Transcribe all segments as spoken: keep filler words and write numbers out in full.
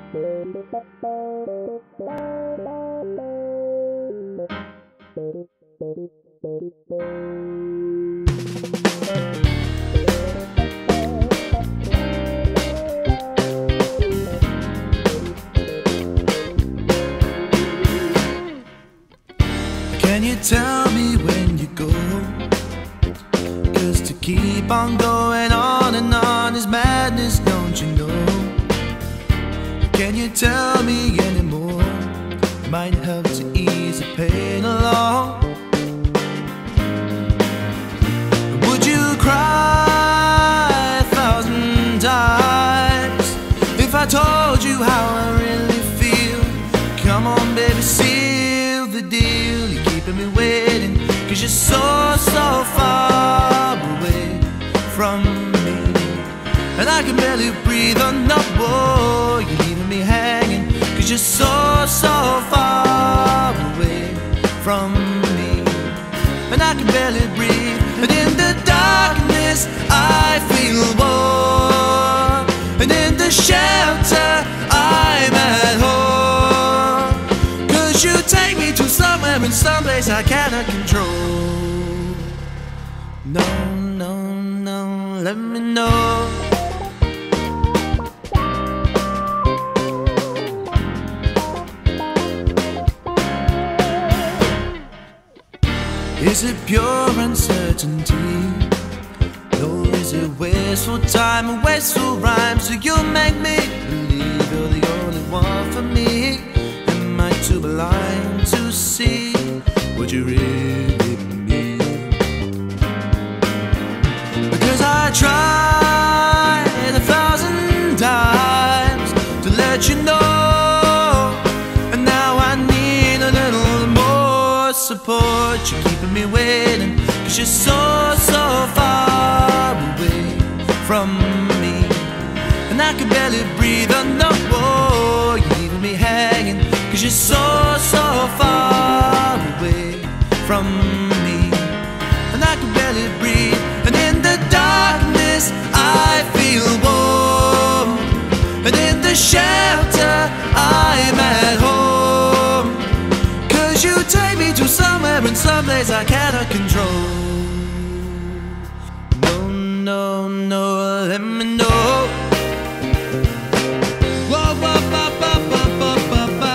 Can you tell me when you go? 'Cause to keep on going on and on is madness, don't you know? Can you tell me anymore? Might help to ease the pain along. Would you cry a thousand times if I told you how I really feel? Come on baby, seal the deal. You're keeping me waiting 'cause you're so, so far away from me, and I can barely breathe on the wall. You're leaving me hanging 'cause you're so, so far away from me, and I can barely breathe. And in the darkness I feel warm, and in the shelter I'm at home. 'Cause you take me to somewhere in some place I cannot control. No, no, no, let me know. Is it pure uncertainty? Or is it wasteful time and wasteful rhyme? So you make me believe you're the only one for me. Am I too blind to see what you really mean? Because I tried a thousand times to let you know, and now I need a little more support. You're keeping me waiting 'cause you're so, so far away from me, and I can barely breathe on the wall. You're leaving me hanging 'cause you're so, so far away from me, and I can barely breathe. And in the darkness I feel warm, and in the shelter I'm at home. 'Cause you take me to somewhere in some place I cannot control. No, no, no, let me know. Whoa, whoa, whoa, whoa, whoa, whoa, whoa, whoa.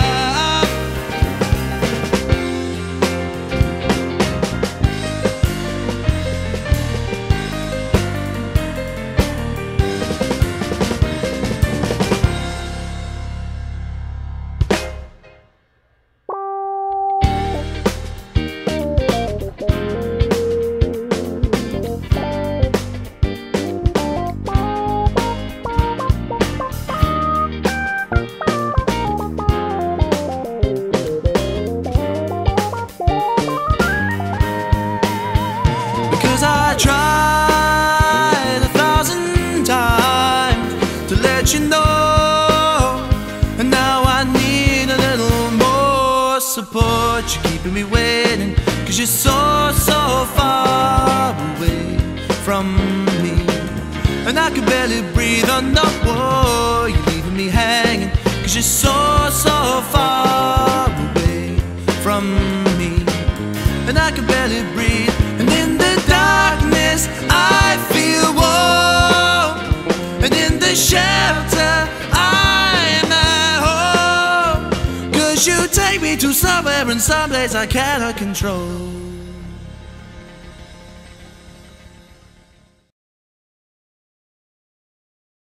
I tried a thousand times to let you know, and now I need a little more support. You're keeping me waiting 'cause you're so, so far away from me, and I can barely breathe on the wall. You're leaving me hanging 'cause you're so, so far away from me, and I can barely breathe. And in the darkness I feel warm, and in the shelter I'm at home. 'Cause you take me to somewhere in some place I cannot control.